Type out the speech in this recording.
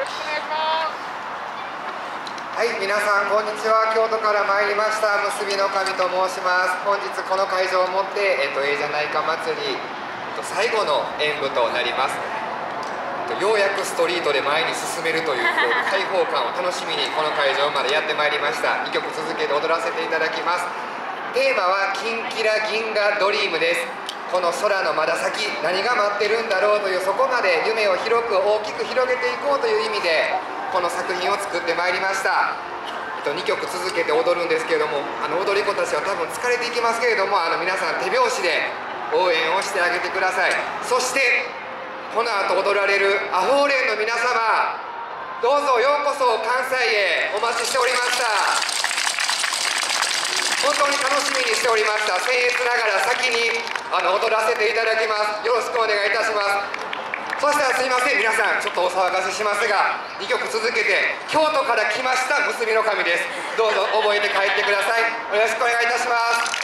ろしくお願いします。 はい、皆さんこんにちは。京都から参りました結びの神と申します。本日この会場をもって、ええじゃないか祭り、最後の演舞となります。ようやくストリートで前に進めるという開放感を楽しみにこの会場までやってまいりました。2曲続けて踊らせていただきます。テーマはキンキラ銀河ドリームです。この空のまだ先、何が待ってるんだろうという、そこまで夢を広く大きく広げていこうという意味でこの作品を作ってまいりました。2曲続けて踊るんですけれども、踊り子たちは多分疲れていきますけれども、皆さん手拍子で応援をしてあげてください。そしてこの後踊られるアホーレンの皆様、どうぞようこそ関西へお待ちしておりました。本当に楽しみにしておりました。僭越ながら先に踊らせていただきます。よろしくお願いいたします。そしたらすいません、皆さんちょっとお騒がせしますが、2曲続けて京都から来ました結びの神です。どうぞ覚えて帰ってください。よろしくお願いいたします。